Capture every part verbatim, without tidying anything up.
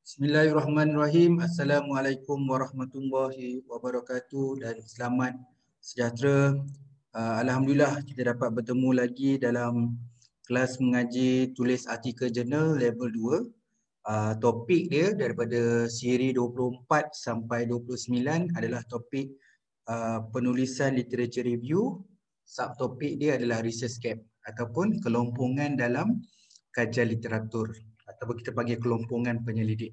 Bismillahirrahmanirrahim. Assalamualaikum warahmatullahi wabarakatuh dan selamat sejahtera. Uh, Alhamdulillah kita dapat bertemu lagi dalam kelas mengaji tulis artikel jurnal level dua. Uh, topik dia daripada siri dua puluh empat sampai dua puluh sembilan adalah topik uh, penulisan literature review. Subtopik dia adalah research gap ataupun kelompongan dalam kajian literatur, ataupun kita panggil kelompongan penyelidik.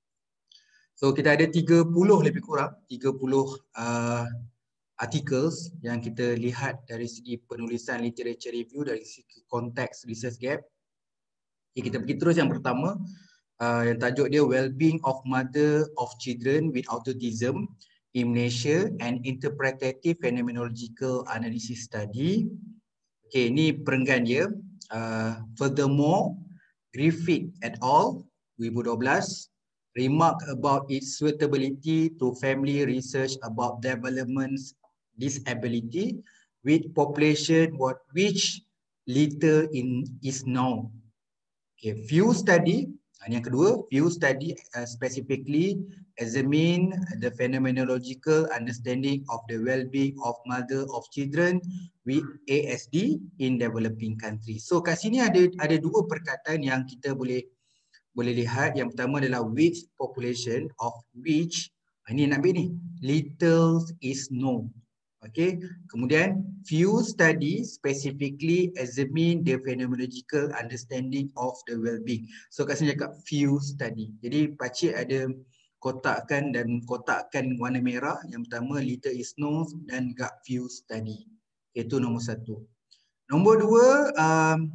So kita ada tiga puluh lebih kurang, tiga puluh uh, articles yang kita lihat dari segi penulisan literature review, dari segi konteks research gap. Okay, kita pergi terus yang pertama, uh, yang tajuk dia Well-being of Mother of Children with Autism in Malaysia and Interpretative Phenomenological Analysis Study. Okay, ini perenggan dia. Uh, furthermore, Griffith et al. dua ribu dua belas remark about its suitability to family research about development disability with population what which little in is known. Okay, few study, yang kedua, few study uh, specifically examine the phenomenological understanding of the well-being of mother of children with A S D in developing countries. So kat sini ada ada dua perkataan yang kita boleh boleh lihat. Yang pertama adalah which population of which, ini nak ambil ni, little is known. Okay, kemudian few study specifically examine the phenomenological understanding of the well-being. So kat sini cakap few study. Jadi pakcik ada kotakkan dan kotakkan warna merah. Yang pertama little is known dan juga few study. Itu nombor satu. Nombor dua, um,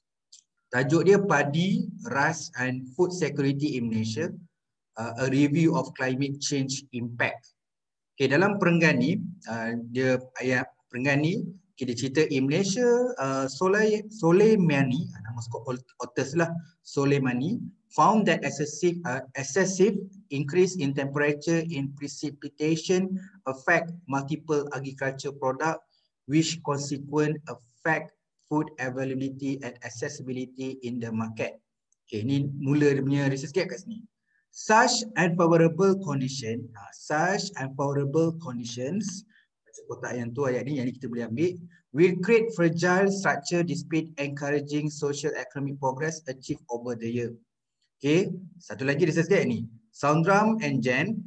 tajuk dia Padi, Rice and Food Security in Malaysia, uh, a review of climate change impact. Okay, dalam perenggan ni, uh, dia ayat perenggan ni, kita cerita in Malaysia, uh, Solei, Soleimani, nama skop authors lah, Soleimani, found that excessive, uh, excessive increase in temperature in precipitation affect multiple agriculture product, which consequent affect food availability and accessibility in the market. Okay, ni mula dia punya research gap kat sini. Such unfavorable condition, uh, such unfavorable conditions, kotak yang tu ayat ni yang ni kita boleh ambil, will create fragile structure despite encouraging social economic progress achieved over the year. Okay, satu lagi research gap ni. Soundram and Jen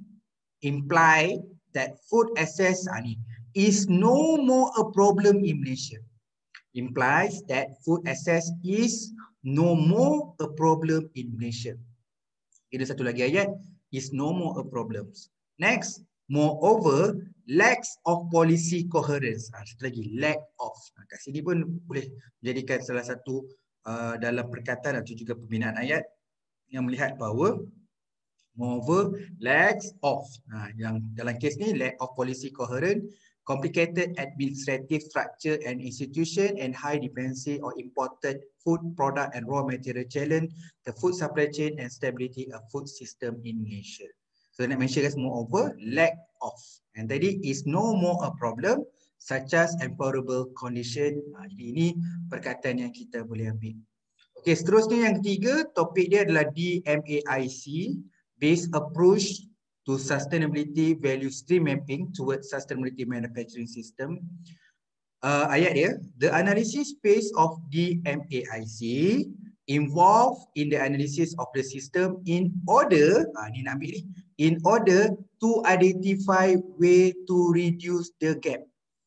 imply that food access uh, ni, is no more a problem in Malaysia. Implies that food access is no more a problem in Malaysia. Ada satu lagi ayat, is no more a problem. Next, moreover, lack of policy coherence. Ha, satu lagi, lack of. Ha, kat sini pun boleh menjadikan salah satu uh, dalam perkataan atau juga pembinaan ayat yang melihat bahawa moreover, lack of. Ha, yang dalam kes ni, lack of policy coherence, complicated administrative structure and institution, and high dependency on imported food product and raw material challenge the food supply chain and stability of food system in Malaysia. So nak mention guys, moreover, lack of. And tadi is no more a problem such as unfavorable condition. Ha, jadi ini perkataan yang kita boleh ambil. Okey, seterusnya yang ketiga, topik dia adalah D M A I C, based approach to sustainability value stream mapping towards sustainability manufacturing system. Uh, ayat dia, the analysis phase of D M A I C involved in the analysis of the system in order, ah, ni nak ambil ni, in order to identify way to reduce the gap.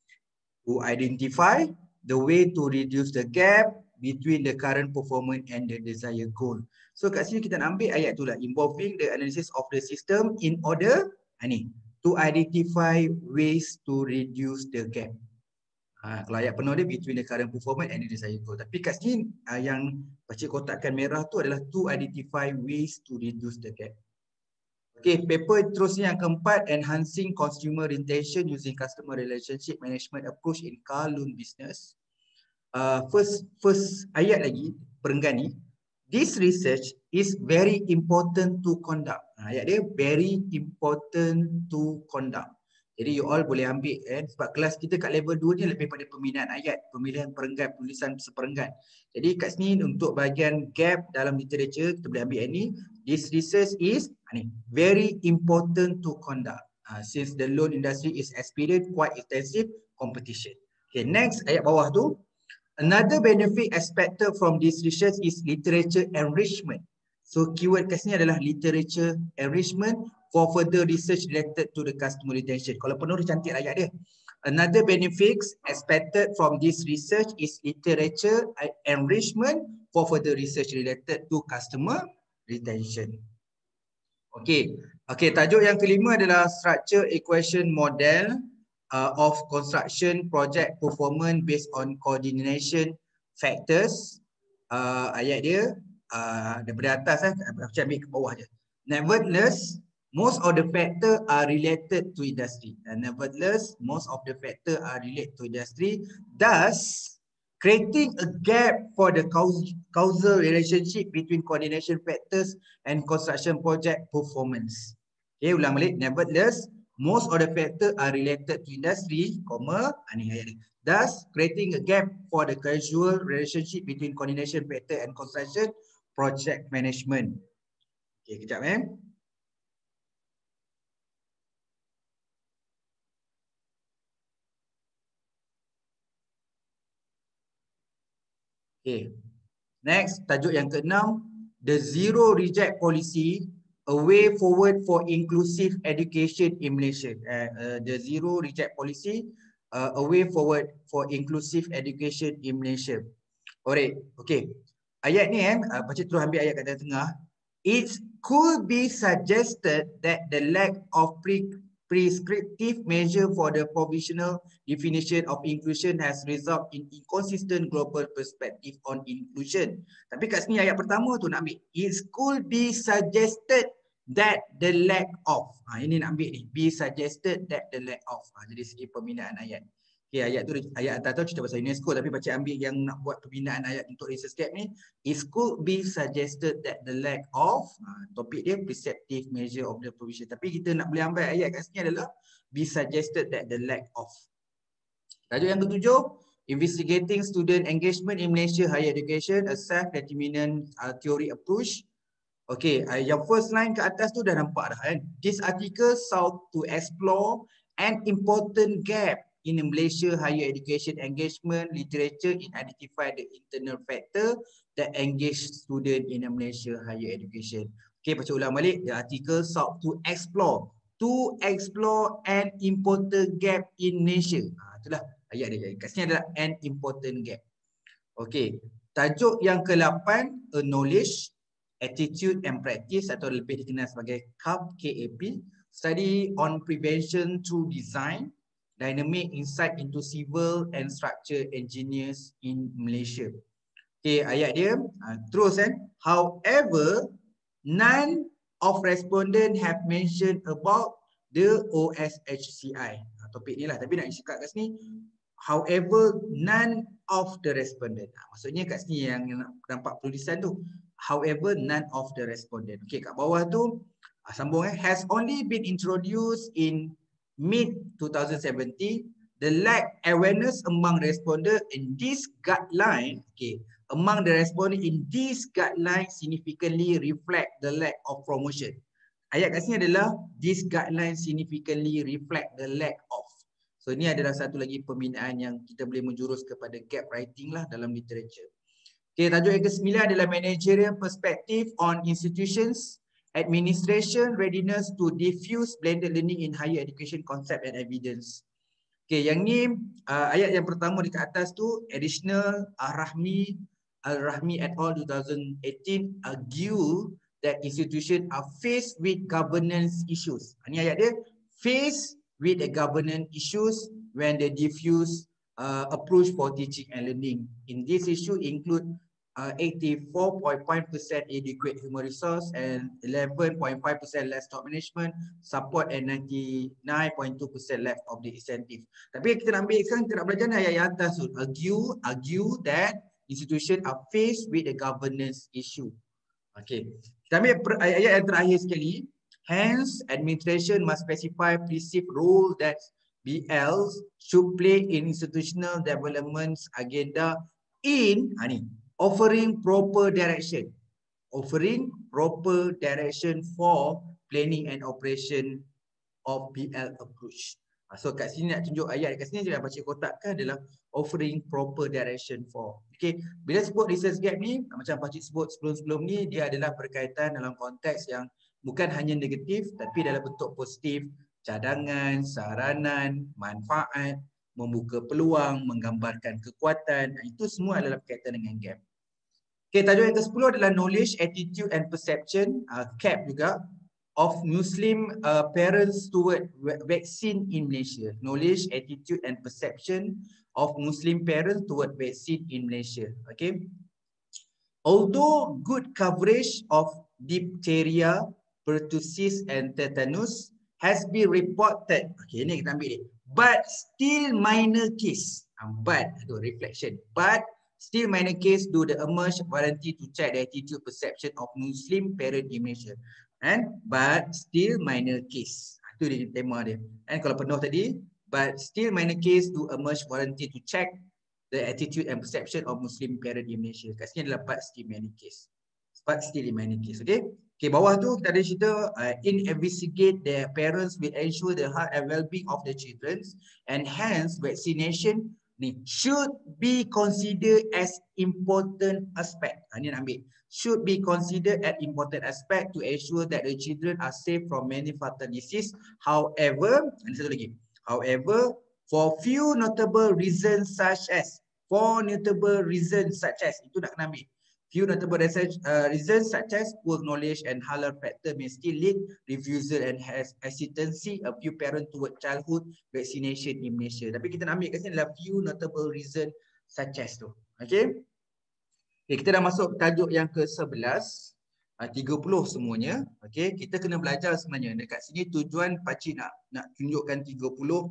To identify the way to reduce the gap between the current performance and the desired goal. So kat sini kita nak ambil ayat tu lah, involving the analysis of the system in order, ha, ni, to identify ways to reduce the gap. Ha, kalau ayat penuh dia between the current performance and the desired goal. Tapi kat sini uh, yang pakcik kotakkan merah tu adalah to identify ways to reduce the gap. Okay, paper terusnya yang keempat, enhancing consumer retention using customer relationship management approach in car loan business. Uh, first first ayat lagi perenggan ni, this research is very important to conduct. Ha, ayat dia very important to conduct. Jadi you all boleh ambil eh, sebab kelas kita kat level dua ni lebih pada pembinaan ayat, pemilihan perenggan, penulisan seperenggan. Jadi kat sini untuk bahagian gap dalam literature kita boleh ambil yang ni, this research is ni, very important to conduct uh, since the loan industry is experiencing quite intensive competition. Okay, next ayat bawah tu. Another benefit expected from this research is literature enrichment. So keyword kat sini adalah literature enrichment for further research related to the customer retention. Kalau penuh dia cantik ayat dia. Another benefits expected from this research is literature enrichment for further research related to customer retention. Okay, okay. Tajuk yang kelima adalah structure equation model uh, of construction project performance based on coordination factors. Uh, ayat dia uh, daripada atas eh, aku ambil ke bawah je. Nevertheless, most of the factor are related to industry. And nevertheless, most of the factor are related to industry. Thus, creating a gap for the causal relationship between coordination factors and construction project performance. Okay, ulang balik. Nevertheless, most of the factors are related to industry, comma, ini ayat ni. Thus, creating a gap for the causal relationship between coordination factor and construction project management. Okay, kejap eh. Okay. Next, tajuk yang keenam, the zero reject policy, a way forward for inclusive education in Malaysia. Uh, uh, the zero reject policy, uh, a way forward for inclusive education in Malaysia. Alright, okay. Ayat ni eh, uh, baca terus ambil ayat kat tengah. It could be suggested that the lack of pre prescriptive measure for the provisional definition of inclusion has resulted in inconsistent global perspective on inclusion. Tapi kat sini ayat pertama tu nak ambil. It could be suggested that the lack of. Ha, ini nak ambil ni. Be suggested that the lack of. Ha, jadi segi pembinaan ayat. Okay, ayat tu ayat atas tu cerita pasal UNESCO, tapi baca ambil yang nak buat pembinaan ayat untuk research gap ni. It could be suggested that the lack of, ha, topik dia preceptive measure of the provision. Tapi kita nak boleh ambil ayat kat sini adalah be suggested that the lack of. Tajuk yang ketujuh, investigating student engagement in Malaysia higher education, a self-determinant uh, theory approach. Okay, uh, yang first line ke atas tu dah nampak dah kan. This article sought to explore an important gap in Malaysia higher education engagement literature in identify the internal factor that engage student in Malaysia higher education. Okay, baca ulang balik. The article sought to explore to explore an important gap in Malaysia. Ha, itulah ayat dia. Kat sini adalah an important gap. Okay, tajuk yang ke lapan, a knowledge, attitude and practice atau lebih dikenal sebagai C A P, K A P, study on prevention through design, dynamic insight into civil and structure engineers in Malaysia. Okay, ayat dia uh, terus kan. However, none of respondent have mentioned about the O S H C I. Uh, topik ni lah, tapi nak cakap kat sini. However, none of the respondent. Uh, maksudnya kat sini yang, yang nampak tulisan tu. However, none of the respondent. Okay, kat bawah tu uh, sambung eh. Has only been introduced in mid twenty seventeen, the lack awareness among respondents in this guideline, okay, among the respondents in this guideline significantly reflect the lack of promotion. Ayat kat sini adalah this guideline significantly reflect the lack of. So ini adalah satu lagi pembinaan yang kita boleh menjurus kepada gap writing lah dalam literature. Okay, tajuk yang kesembilan adalah managerial perspective on institutions, administration readiness to diffuse blended learning in higher education concept and evidence. Okay, yang ni uh, ayat yang pertama di kat atas tu additional Al-Rahmi Al-Rahmi et al. twenty eighteen argue that institutions are faced with governance issues. Ini ayat dia, faced with the governance issues when they diffuse uh, approach for teaching and learning. In this issue include Uh, eighty-four point five percent adequate human resource and eleven point five percent less top management support and ninety-nine point two percent left of the incentive. Tapi kita nak ambil sekarang, kita nak belajar ayat yang atas tu. Argue, argue that institution are faced with the governance issue. Okay. Kita ambil ayat yang terakhir sekali. Hence, administration must specify perceived role that B Ls should play in institutional development agenda in, ha ni, offering proper direction. offering proper direction for planning and operation of P L approach. So kat sini nak tunjuk ayat kat sini je dah baca kotak kan adalah offering proper direction for. Okay, bila sebut research gap ni macam pakcik sebut sebelum-sebelum ni dia adalah berkaitan dalam konteks yang bukan hanya negatif tapi dalam bentuk positif, cadangan, saranan, manfaat, membuka peluang, menggambarkan kekuatan, itu semua adalah berkaitan dengan gap. Okay, tajuk yang ke sepuluh adalah knowledge, attitude and perception, uh, C A P juga, of Muslim uh, parents toward vaccine in Malaysia. Knowledge, attitude and perception of Muslim parents toward vaccine in Malaysia. Okay. Although good coverage of diphtheria, pertussis and tetanus has been reported. Okay, ini kita ambil ni. But still minor case. Um, but, itu reflection. But still minor case do the emerge warranty to check the attitude perception of Muslim parent in Malaysia. And but still minor case. Itu dia tema dia. And kalau penuh tadi, but still minor case to emerge warranty to check the attitude and perception of Muslim parent in Malaysia. Kat sini adalah but still minor case. But still minor case. Okay. Okay, bawah tu kita ada cerita uh, in investigate their parents will ensure the health and well-being of the children and hence vaccination should be considered as important aspect. Ha, ni nak ambil. Should be considered as important aspect to ensure that the children are safe from many fatal disease. However, ini satu lagi. However, for few notable reasons such as, for notable reasons such as, itu nak kena ambil. Few notable research, uh, reasons such as poor knowledge and halal factor may still lead refusal and has hesitancy of few parents toward childhood vaccination in Malaysia. Tapi kita nak ambil kat sini adalah few notable reasons such as tu. Okay. Okay, kita dah masuk tajuk yang ke sebelas, uh, tiga puluh semuanya. Okay, kita kena belajar sebenarnya. Dekat sini tujuan pakcik nak nak tunjukkan tiga puluh.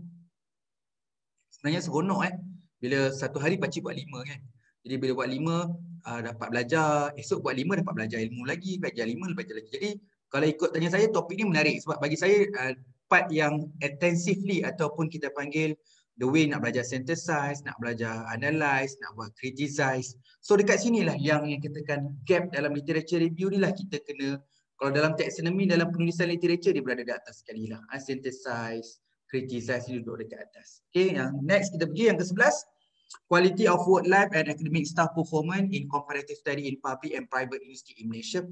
Sebenarnya seronok eh. Bila satu hari pakcik buat lima kan. Jadi bila buat lima, uh, dapat belajar. Esok buat lima, dapat belajar ilmu lagi. Belajar lima, belajar lagi. Jadi kalau ikut tanya saya, topik ni menarik. Sebab bagi saya, uh, part yang intensively ataupun kita panggil the way nak belajar synthesize, nak belajar analyze, nak buat criticize. So dekat sinilah yang yang katakan gap dalam literature review ni lah kita kena, kalau dalam taxonomy, dalam penulisan literature dia berada di atas sekali lah. Synthesize, criticize dia duduk dekat atas. Okay, yang next kita pergi yang ke sebelas. Quality of work life and academic staff performance in comparative study in public and private university in Malaysia.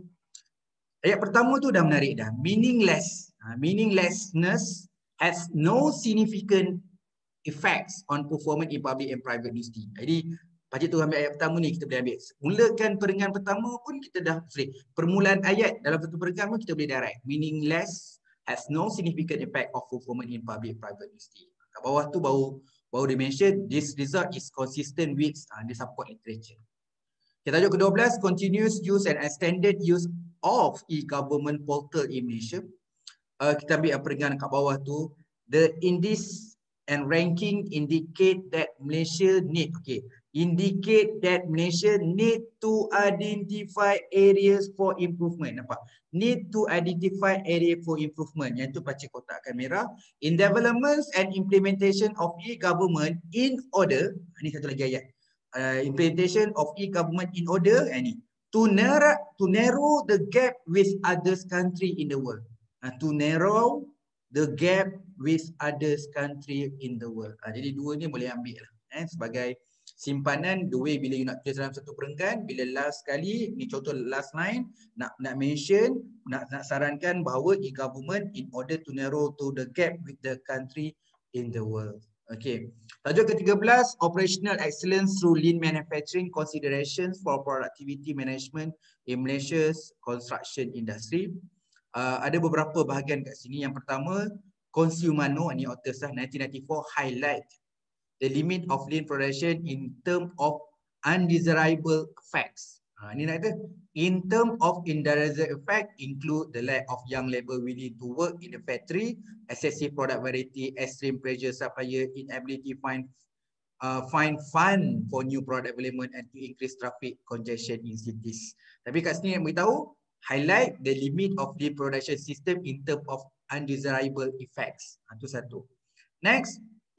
Ayat pertama tu dah menarik dah. Meaningless. Meaninglessness has no significant effects on performance in public and private university. Jadi pakcik tu ambil ayat pertama ni kita boleh ambil. Mulakan perenggan pertama pun kita dah sorry, permulaan ayat dalam satu perenggan pun kita boleh direct. Meaningless has no significant effect of performance in public and private university. Kat bawah tu baru baru di mention this result is consistent with uh, the support literature. Kita tajuk ke dua belas, continuous use and extended use of e-government portal in Malaysia. Uh, kita ambil perenggan kat bawah tu, the indices and ranking indicate that Malaysia need, okay, indicate that Malaysia need to identify areas for improvement. Nampak? Need to identify area for improvement. Yang tu pakcik kotakkan merah. In developments and implementation of e-government in order, ini satu lagi ayat. Uh, implementation of e-government in order, ini to narrow to narrow the gap with others country in the world. Uh, to narrow the gap with others country in the world. Uh, jadi dua ni boleh ambil lah. Eh, sebagai simpanan, the way bila you nak tulis dalam satu perenggan, bila last sekali, ni contoh last line, nak nak mention, nak nak sarankan bahawa e-government in order to narrow to the gap with the country in the world. Okay. Tajuk ke tiga belas, operational excellence through lean manufacturing considerations for productivity management in Malaysia's construction industry. Uh, ada beberapa bahagian kat sini. Yang pertama, Consumano, ini author sah nineteen ninety-four, highlight the limit of lean production in term of undesirable effects. Ha, ini nak kata, in term of undesirable effect include the lack of young labor willing to work in the factory, excessive product variety, extreme pressure supplier, inability find uh, find fund for new product development and to increase traffic congestion in cities. Tapi kat sini yang beritahu, highlight the limit of lean production system in term of undesirable effects. Itu satu. Next,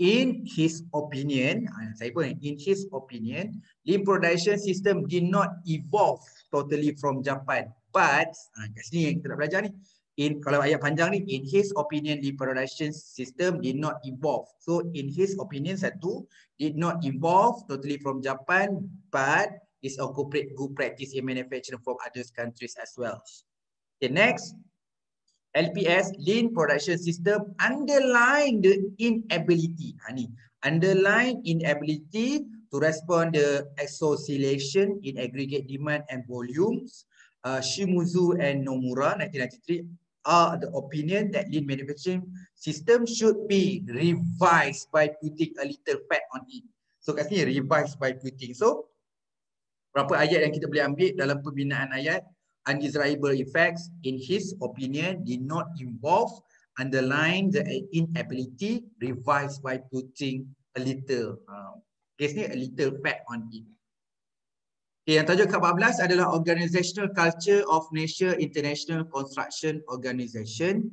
In his opinion, saya pun in his opinion, lean production system did not evolve totally from Japan. But, kat sini yang kita nak belajar ni, in kalau ayat panjang ni, in his opinion, lean production system did not evolve. So, in his opinion, satu, did not evolve totally from Japan, but is a corporate good practice in manufacturing from other countries as well. Okay, next. L P S, lean production system, underline the inability. Ha, ni. Underline inability to respond the oscillation in aggregate demand and volumes. Uh, Shimizu and Nomura, nineteen ninety-three, are the opinion that lean manufacturing system should be revised by putting a little fat on it. So kat sini revised by putting. So berapa ayat yang kita boleh ambil dalam pembinaan ayat? Undesirable effects, in his opinion, did not involve, underline the inability, revised by putting a little, uh, case ni a little fat on it. Okay, yang tajuk ke empat belas adalah Organizational Culture of Nature International Construction Organization.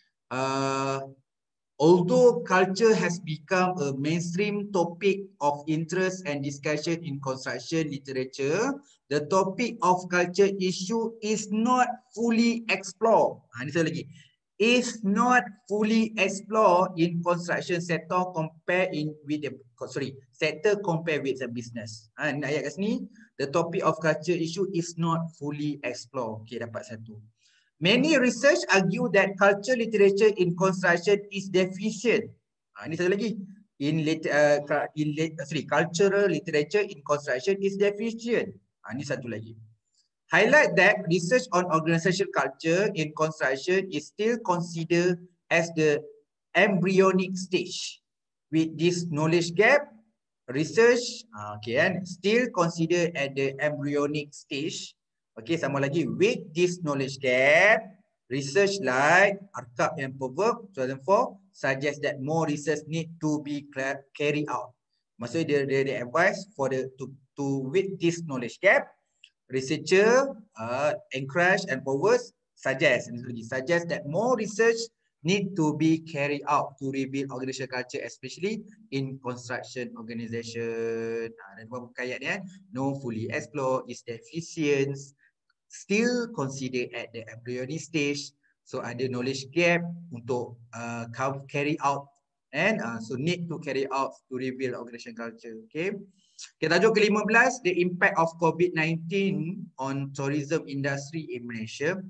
Uh, Although culture has become a mainstream topic of interest and discussion in construction literature, the topic of culture issue is not fully explored. Ha, ini saya lagi. Is not fully explored in construction sector compare in with the sorry sector compare with the business. Ha, ini ayat kat sini. The topic of culture issue is not fully explored. Okay, dapat satu. Many research argue that culture literature in construction is deficient. Ha, ini satu lagi. In, uh, in sorry, cultural literature in construction is deficient. Ha, ini satu lagi. Highlight that research on organizational culture in construction is still considered as the embryonic stage. With this knowledge gap, research uh, okay, and still considered at the embryonic stage. Okay, sama lagi, with this knowledge gap, research like Arkab and Proverb two thousand four suggests that more research need to be carried out. Maksudnya dia, dia, dia advise for the to to with this knowledge gap, researcher uh, encourage and Proverb suggest suggest that more research need to be carried out to rebuild organizational culture, especially in construction organization. Ha, dan beberapa ayat ni, no fully explored, is deficient, still considered at the embryonic stage. So ada knowledge gap untuk uh, carry out and uh, so need to carry out to rebuild organizational culture. Okay. Okay, tajuk ke lima belas, the impact of COVID nineteen on tourism industry in Malaysia.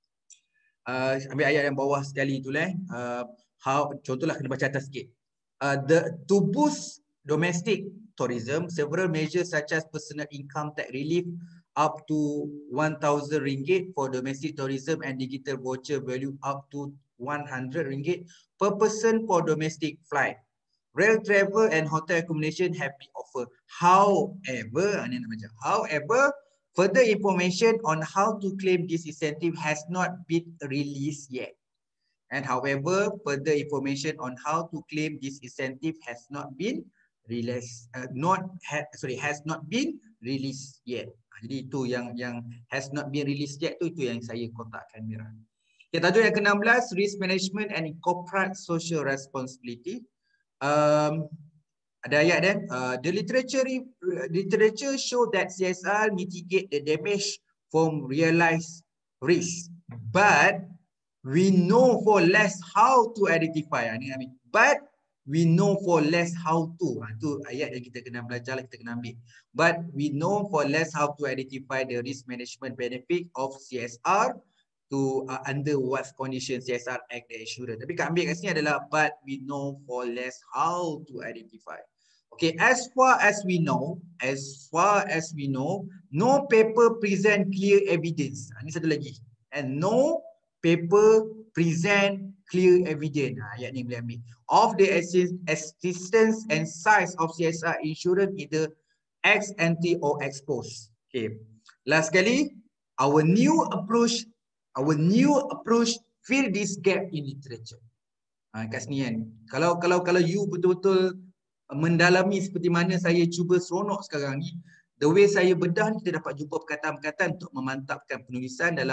Uh, ambil ayat yang bawah sekali tu lah. Uh, how, contohlah kena baca atas sikit. Uh, the, to boost domestic tourism, several measures such as personal income tax relief up to one thousand ringgit for domestic tourism and digital voucher value up to one hundred ringgit per person for domestic flight. Rail travel and hotel accommodation have been offered. However, however, further information on how to claim this incentive has not been released yet. And however, further information on how to claim this incentive has not been released. Uh, not ha sorry, has not been released yet. Jadi itu yang yang has not been released yet tu itu yang saya kotakkan merah. Okay, tajuk yang ke enam belas, risk management and corporate social responsibility. Um, ada ayat dan uh, the literature literature show that C S R mitigate the damage from realized risk, but we know for less how to identify. Ini I mean, but we know for less how to. Itu ayat yang kita kena belajar, kita kena ambil. But we know for less how to identify the risk management benefit of C S R to uh, under what conditions C S R Act the insurance. Tapi kat ambil kat sini adalah but we know for less how to identify. Okay, as far as we know, as far as we know, no paper present clear evidence. Ini satu lagi. And no paper present clear evidence. Ha, ayat ni boleh ambil. Of the existence and size of C S R insurance either ex ante or ex post. Okay. Last sekali, our new approach, our new approach fill this gap in literature. Ha, kat sini kan. Kalau kalau kalau you betul-betul mendalami seperti mana saya cuba seronok sekarang ni, the way saya bedah ni, kita dapat jumpa perkataan-perkataan untuk memantapkan penulisan dalam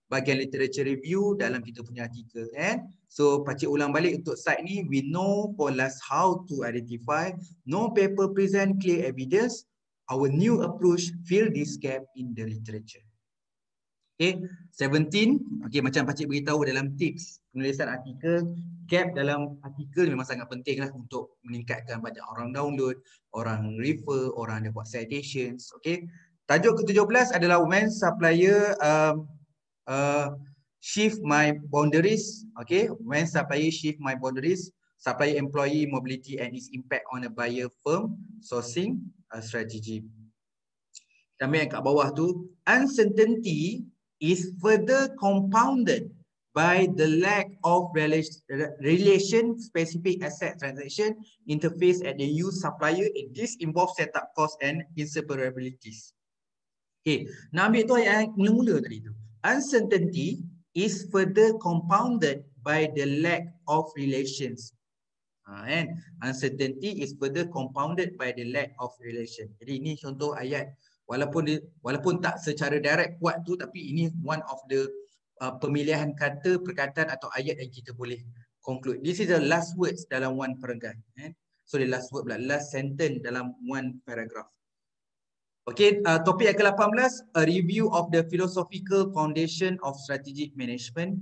bahagian literature review dalam kita punya artikel kan. So pakcik ulang balik untuk slide ni, we know for last how to identify no paper present clear evidence. Our new approach fill this gap in the literature. Okay, seventeen, okay, macam pakcik beritahu dalam tips penulisan artikel, gap dalam artikel memang sangat penting lah untuk meningkatkan banyak orang download, orang refer, orang ada buat citations. Okay, tajuk ke tujuh belas adalah when supplier um, uh, shift my boundaries. Okay, when supplier shift my boundaries, supplier employee mobility and its impact on a buyer firm sourcing uh, strategy. Dan yang kat bawah tu, uncertainty is further compounded by the lack of relation specific asset transaction interface at the new supplier. This involves setup cost and inseparabilities. Okay, nak ambil tu ayat mula-mula tadi tu. Uncertainty is further compounded by the lack of relations. Ha, kan? Uncertainty is further compounded by the lack of relation. Jadi ini contoh ayat. Walaupun dia, walaupun tak secara direct kuat tu, tapi ini one of the uh, pemilihan kata, perkataan atau ayat yang kita boleh conclude. This is the last words dalam one paragraph. Eh? So the last word pula, last sentence dalam one paragraph. Okay, uh, topik yang ke lapan belas, a review of the philosophical foundation of strategic management.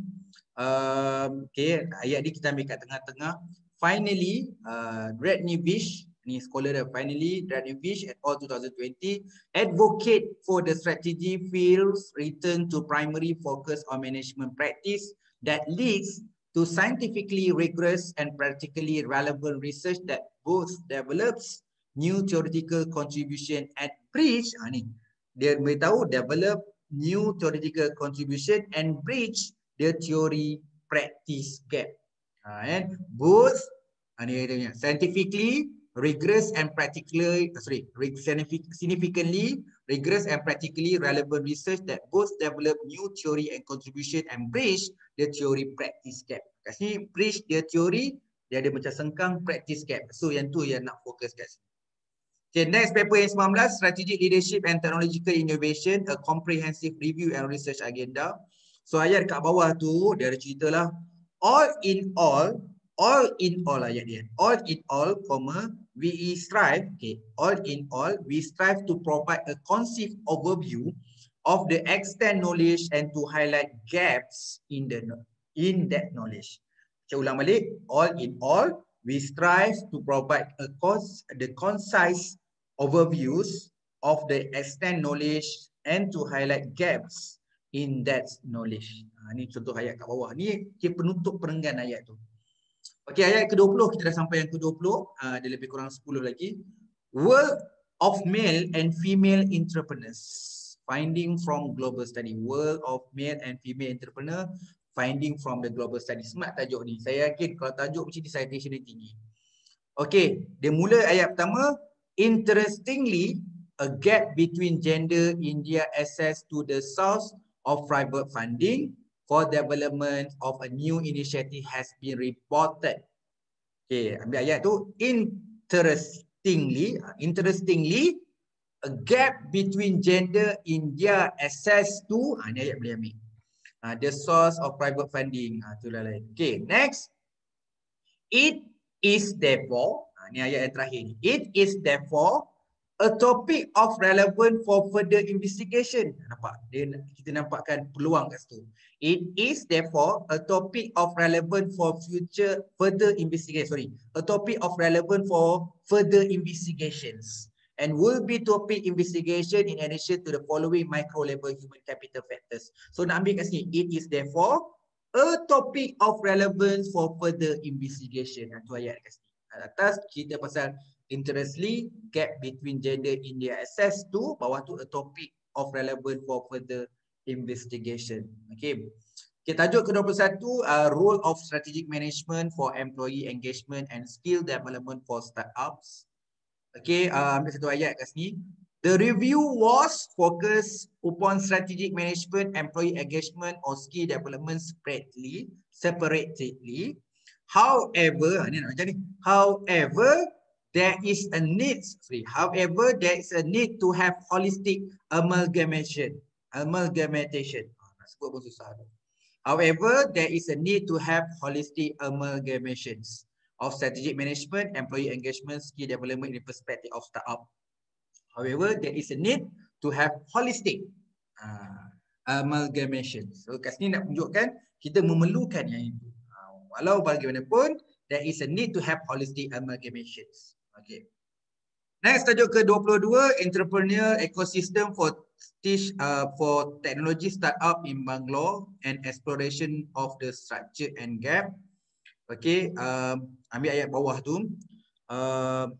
Uh, okay, ayat ni kita ambil kat tengah-tengah. Finally, uh, Radnevich, ni scholar dah, finally Radnevich et al. twenty twenty advocate for the strategy fields return to primary focus on management practice that leads to scientifically rigorous and practically relevant research that both develops new theoretical contribution and bridge, ha, ni dia beritahu develop new theoretical contribution and bridge the theory practice gap. Ha, and both ha, ni dia scientifically rigorous and practically, sorry, significantly rigorous and practically relevant research that both develop new theory and contribution and bridge the theory practice gap. Kat sini bridge the theory, dia ada macam sengkang practice gap. So yang tu yang nak fokus kat sini. Okay, next paper yang sembilan belas, Strategic Leadership and Technological Innovation, a comprehensive review and research agenda. So ayat kat bawah tu dia ada cerita lah, all in all, all in all ayat dia, all in all, comma, we strive, okay, all in all, we strive to provide a concise overview of the extent knowledge and to highlight gaps in the in that knowledge. Saya ulang balik, all in all, we strive to provide a cons the concise overviews of the extent knowledge and to highlight gaps in that knowledge. Ha, ni contoh ayat kat bawah. Ni penutup perenggan ayat tu. Okey, ayat ke dua puluh, kita dah sampai yang ke dua puluh, uh, ada lebih kurang sepuluh lagi. World of male and female entrepreneurs, finding from global study. World of male and female entrepreneur, finding from the global study. Smart tajuk ni. Saya yakin kalau tajuk macam ni citation dia tinggi. Okey, dia mula ayat pertama. Interestingly, a gap between gender India access to the source of private funding for development of a new initiative has been reported. Okay, ambil ayat tu. Interestingly, interestingly, a gap between gender India access to, ha, ni ayat boleh ambil. Uh, the source of private funding. Ha, itulah lain. Okay, next. It is therefore, ha, ni ayat yang terakhir ni. It is therefore a topic of relevant for further investigation. Nampak? Dia, kita nampakkan peluang kat situ. It is therefore a topic of relevant for future further investigation. Sorry, a topic of relevant for further investigations and will be topic investigation in addition to the following micro level human capital factors. So nak ambil kat sini, it is therefore a topic of relevance for further investigation. Itu ayat kat sini. Atas cerita pasal interestingly gap between gender in their access to, bawah tu a topic of relevant for further investigation. Okay. Okay, tajuk ke dua puluh satu, uh, role of strategic management for employee engagement and skill development for startups. Okay, uh, ambil satu ayat kat sini. The review was focused upon strategic management, employee engagement or skill development separately, separately. However, ni nak macam ni. However, there is a need, sorry, however, there is a need to have holistic amalgamation. Amalgamation. Sebut pun susah tu. However, there is a need to have holistic amalgamations of strategic management, employee engagement, skill development in the perspective of startup. However, there is a need to have holistic uh, amalgamation. So kat sini nak tunjukkan kita memerlukan yang itu. Uh, walau bagaimanapun, there is a need to have holistic amalgamations. Okay. Next, tajuk ke dua puluh dua, entrepreneur ecosystem for teach uh, for technology startup in Bangalore and exploration of the structure and gap. Okay, uh, ambil ayat bawah tu. Uh,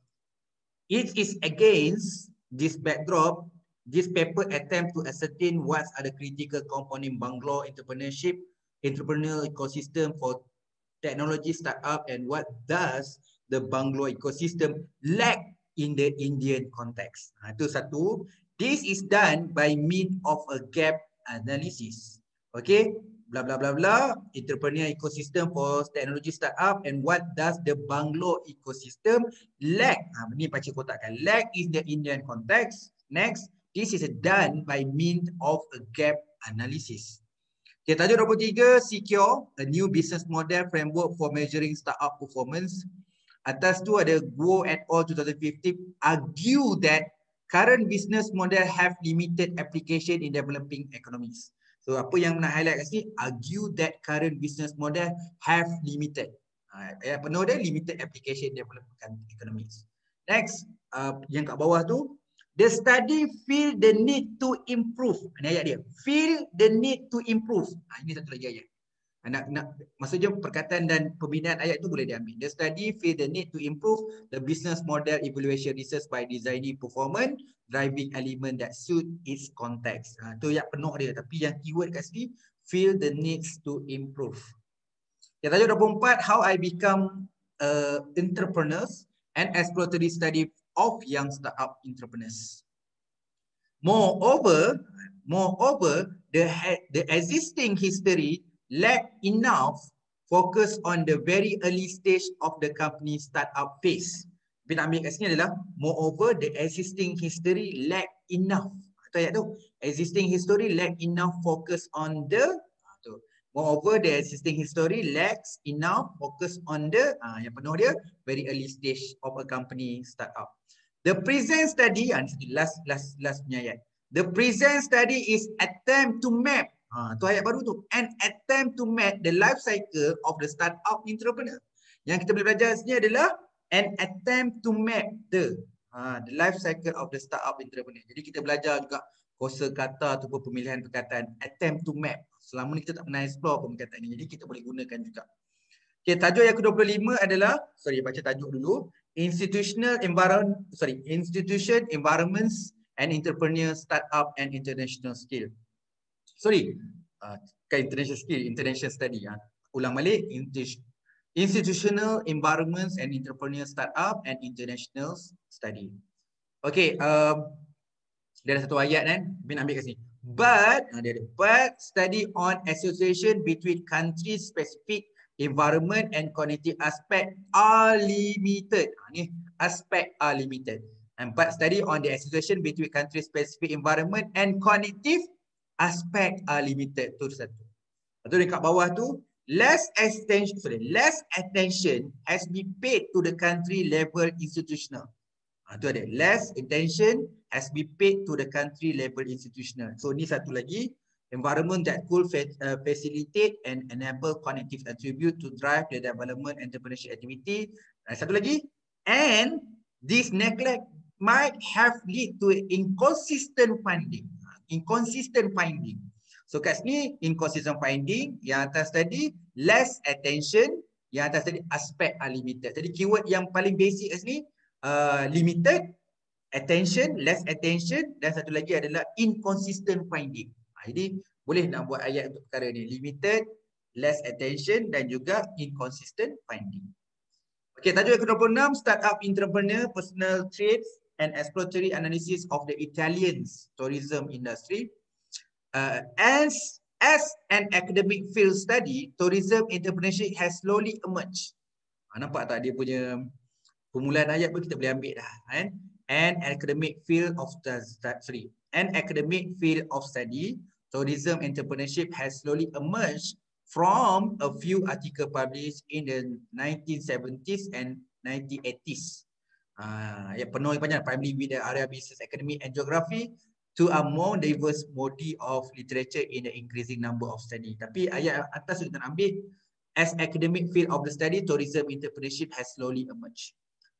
it is against this backdrop, this paper attempt to ascertain what are the critical component Bangalore entrepreneurship, entrepreneurial ecosystem for technology startup, and what does the Bangalore ecosystem lack in the Indian context. Ha, itu satu. This is done by means of a gap analysis. Okay, blah blah blah blah. Entrepreneur ecosystem for technology startup and what does the Bangalore ecosystem lack? Ha, ini baca kotakkan. Lack in the Indian context. Next, this is done by means of a gap analysis. Okay, tajuk dua puluh tiga, Secure, a new business model framework for measuring startup performance. Atas tu ada Guo et al. twenty fifteen argue that current business model have limited application in developing economies. So apa yang nak highlight kat sini, argue that current business model have limited. Ayat penuh dia limited application in developing economies. Next, uh, yang kat bawah tu, the study feel the need to improve. Ini ayat dia. Feel the need to improve. Ha, ini satu lagi ayat. Nak, nak, maksudnya perkataan dan pembinaan ayat itu boleh diambil. The study feel the need to improve the business model evaluation research by designing performance driving element that suit its context. Ha, tu yang penuh dia. Tapi yang keyword kat sini, feel the needs to improve. Yang tajuk dua puluh empat, how I become uh, entrepreneurs and exploratory study of young startup entrepreneurs. Moreover, moreover, the the existing history lack enough focus on the very early stage of the company startup phase. Tapi nak ambil kat sini adalah moreover the existing history lack enough. Atau ayat tu, existing history lack enough focus on the tu. Moreover the existing history lacks enough focus on the ah, yang penuh dia very early stage of a company startup. The present study, ah, last last last punya ayat. The present study is attempt to map. Ha, tu ayat baru tu. An attempt to map the life cycle of the startup entrepreneur. Yang kita boleh belajar sini adalah an attempt to map the ha, the life cycle of the startup entrepreneur. Jadi kita belajar juga kosa kata ataupun pemilihan perkataan attempt to map. Selama ni kita tak pernah explore pun perkataan ini. Jadi kita boleh gunakan juga. Okay, tajuk yang ke dua puluh lima adalah, sorry baca tajuk dulu. Institutional environment, sorry, institution environments and entrepreneur startup and international skill. Sorry, uh, ke international skill, international study. Ha. Ulang balik, institutional environments and entrepreneur startup and international study. Okay, um, dia ada satu ayat kan, Bin ambil kat sini. But, uh, dia ada, but study on association between country specific environment and cognitive aspect are limited. Ha, ni aspect are limited. And but study on the association between country specific environment and cognitive aspect are limited. Tu satu. Lepas tu dekat bawah tu, less attention, sorry, less attention has been paid to the country level institutional. Ha, tu ada. Less attention has been paid to the country level institutional. So ni satu lagi, environment that could uh, facilitate and enable cognitive attribute to drive the development entrepreneurship activity. Dan satu lagi, and this neglect might have lead to inconsistent funding. Inconsistent finding. So kat sini inconsistent finding, yang atas tadi less attention, yang atas tadi aspect are limited. Jadi keyword yang paling basic kat sini uh, limited, attention, less attention, dan satu lagi adalah inconsistent finding. Ha, jadi boleh nak buat ayat untuk perkara ni, limited, less attention dan juga inconsistent finding. Okey, tajuk yang ke dua puluh enam, startup entrepreneur personal traits and exploratory analysis of the Italian tourism industry. Uh, as as an academic field study, tourism entrepreneurship has slowly emerged. Ha, nampak tak dia punya permulaan ayat pun kita boleh ambil dah, kan? An academic field of sorry, an academic field of study, tourism entrepreneurship has slowly emerged from a few articles published in the nineteen seventies and nineteen eighties. Uh, yang penuh panjang, primarily with the area business, academic and geography, to a more diverse body of literature in the increasing number of study. Tapi ayat atas kita nak ambil, as academic field of the study, tourism entrepreneurship has slowly emerged.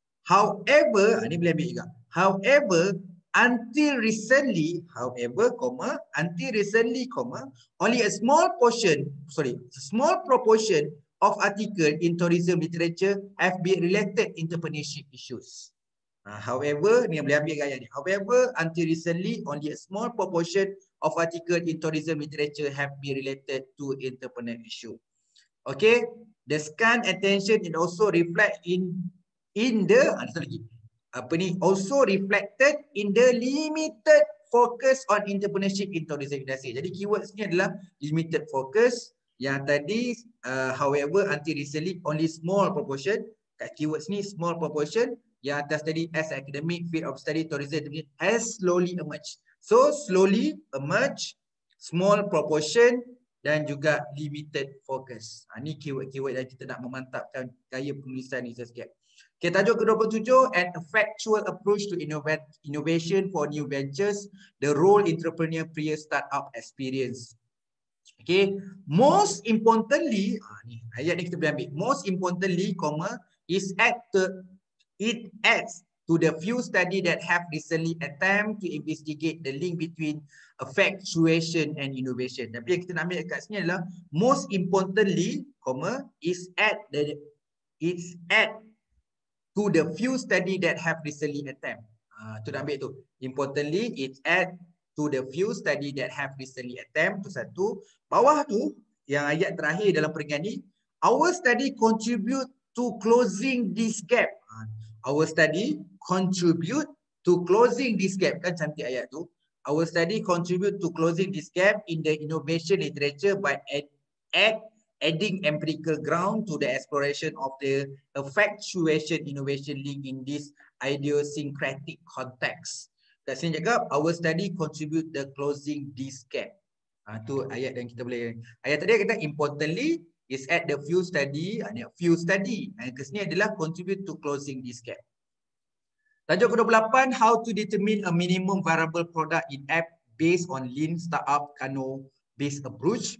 However, ini boleh ambil juga. However, until recently, however, comma, until recently, comma, only a small portion, sorry, a small proportion of article in tourism literature have been related entrepreneurship issues. Uh, however, ni boleh ambil gaya ni. However, until recently, only a small proportion of article in tourism literature have been related to entrepreneurship issue. Okay, the scan attention it also reflect in in the ada lagi apa ni also reflected in the limited focus on entrepreneurship in tourism industry. Jadi keywords ni adalah limited focus. Yang tadi uh, however until recently only small proportion. Kat keywords ni small proportion. Yang atas tadi as academic field of study tourism has slowly emerged. So slowly emerge, small proportion dan juga limited focus. Ha, ni keyword-keyword yang kita nak memantapkan gaya penulisan ni sikit. Okay, tajuk ke dua puluh tujuh, an effectual approach to innovate, innovation for new ventures, the role entrepreneur prior startup experience. Okay, most importantly, ah, ni ayat ni kita boleh ambil. Most importantly, comma, is at the, it adds to the few study that have recently attempt to investigate the link between effectuation and innovation. Tapi yang kita nak ambil kat sini adalah most importantly, comma, is at the, it's at to the few study that have recently attempt. Ah, tu nak ambil tu. Importantly, it's at to the few study that have recently attempt. Tu satu. Bawah tu, yang ayat terakhir dalam peringkat ni, our study contribute to closing this gap. Our study contribute to closing this gap. Kan cantik ayat tu. Our study contribute to closing this gap in the innovation literature by add, add, adding empirical ground to the exploration of the effectuation innovation link in this idiosyncratic context. Kat sini cakap, our study contribute the closing this gap. Ha, tu ayat yang kita boleh. Ayat tadi kata importantly is at the few study, ada few study. Yang ke sini adalah contribute to closing this gap. Tajuk ke dua puluh lapan, how to determine a minimum viable product in app based on lean startup Kano based approach.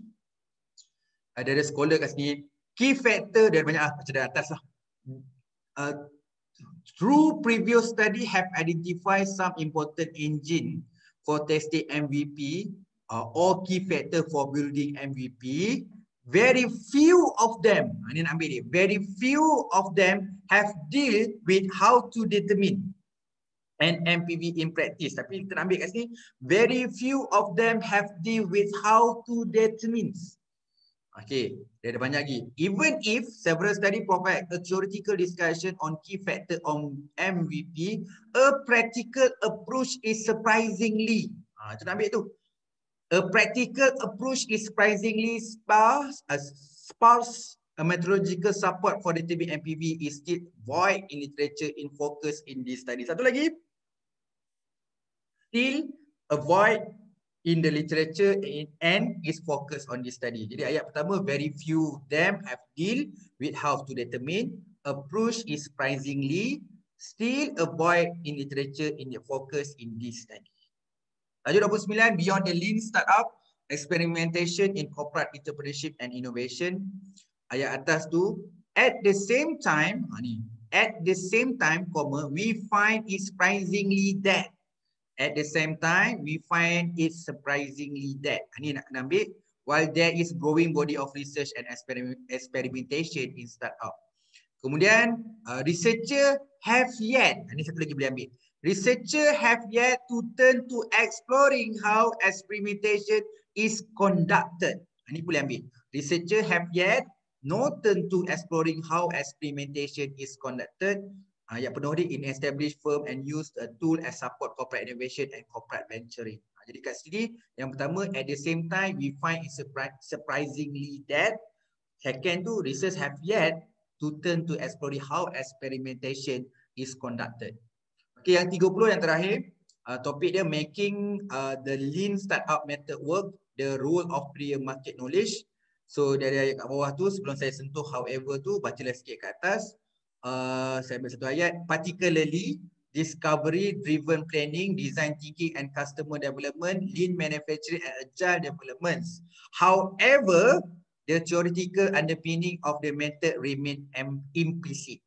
Ada ada scholar kat sini. Key factor dan banyak ah macam dari atas lah. Uh, through previous study have identified some important engine for testing M V P uh, or key factor for building M V P. Very few of them, ini nak ambil dia, very few of them have deal with how to determine an M P V in practice. Tapi kita nak ambil kat sini, very few of them have deal with how to determine. Okay, dia ada banyak lagi. Even if several study provide a theoretical discussion on key factor on M V P, a practical approach is surprisingly, ha, kita nak ambil tu. A practical approach is surprisingly sparse, uh, sparse. A methodological support for determining M P V is still void in literature in focus in this study. Satu lagi, still avoid in the literature and is focused on this study. Jadi ayat pertama, very few them have deal with how to determine. Approach is surprisingly still avoid in literature in the focus in this study. Tajuk dua puluh sembilan, beyond the lean startup, experimentation in corporate entrepreneurship and innovation. Ayat atas tu, at the same time, ni, at the same time, comma, we find it surprisingly that. At the same time, we find it surprisingly that. Ini nak kena ambil, while there is growing body of research and experiment, experimentation in startup. Kemudian, uh, researcher have yet, ini satu lagi boleh ambil. Researcher have yet to turn to exploring how experimentation is conducted. Ini boleh ambil. Researcher have yet not turn to exploring how experimentation is conducted. Uh, yang penuh di in established firm and use a tool as support corporate innovation and corporate venturing. Uh, jadi kat sini, yang pertama, at the same time, we find it surprisingly that. Second tu, research have yet to turn to exploring how experimentation is conducted. Okay, yang tiga puluh yang terakhir, uh, topik dia making uh, the lean startup method work the role of prior market knowledge. So dari ayat kat bawah tu sebelum saya sentuh however tu, bacalah sikit kat atas. Uh, saya ambil satu ayat. Particularly discovery driven planning, design thinking and customer development, lean manufacturing and agile developments. However, the theoretical underpinning of the method remain implicit,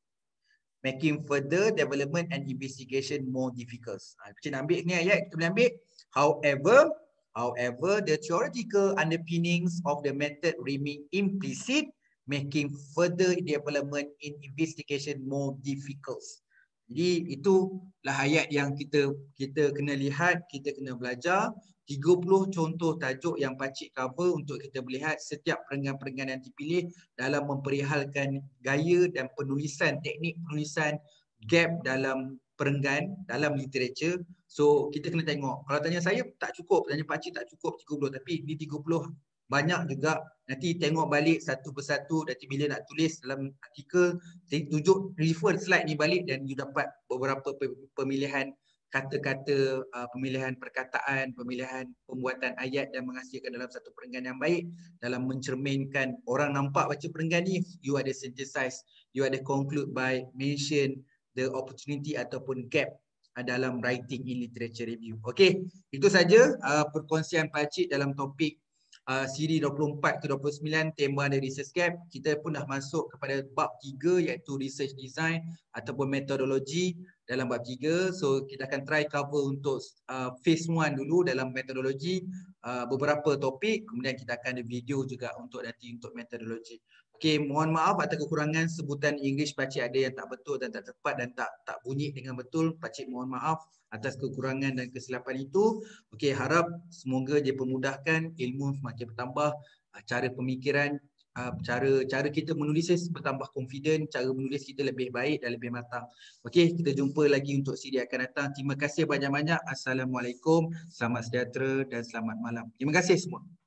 making further development and investigation more difficult. Ha, kita nak ambil ni ayat, kita boleh ambil. However, however, the theoretical underpinnings of the method remain implicit, making further development in investigation more difficult. Jadi itulah ayat yang kita kita kena lihat, kita kena belajar. tiga puluh contoh tajuk yang pakcik cover untuk kita melihat setiap perenggan-perenggan yang dipilih dalam memperihalkan gaya dan penulisan, teknik penulisan gap dalam perenggan, dalam literature. So kita kena tengok. Kalau tanya saya tak cukup, tanya pakcik tak cukup tiga puluh, tapi di tiga puluh banyak juga. Nanti tengok balik satu persatu, nanti bila nak tulis dalam artikel, tunjuk, refer slide ni balik dan you dapat beberapa pemilihan kata-kata, uh, pemilihan perkataan, pemilihan pembuatan ayat dan menghasilkan dalam satu perenggan yang baik, dalam mencerminkan orang nampak baca perenggan ni, you ada synthesize, you ada conclude by mention the opportunity ataupun gap uh, dalam writing in literature review. Okey, itu saja uh, perkongsian pakcik dalam topik Uh, siri dua puluh empat ke dua puluh sembilan, tema dari research gap. Kita pun dah masuk kepada bab tiga iaitu research design ataupun metodologi dalam bab tiga. So kita akan try cover untuk uh, phase one dulu dalam metodologi, uh, beberapa topik, kemudian kita akan ada video juga untuk nanti untuk metodologi. Okey, mohon maaf atas kekurangan sebutan English pakcik ada yang tak betul dan tak tepat dan tak tak bunyi dengan betul. Pakcik mohon maaf atas kekurangan dan kesilapan itu. Okey, harap semoga dia permudahkan, ilmu semakin bertambah, cara pemikiran, cara cara kita menulis bertambah confident, cara menulis kita lebih baik dan lebih matang. Okey, kita jumpa lagi untuk siri akan datang. Terima kasih banyak-banyak. Assalamualaikum, selamat sejahtera dan selamat malam. Terima kasih semua.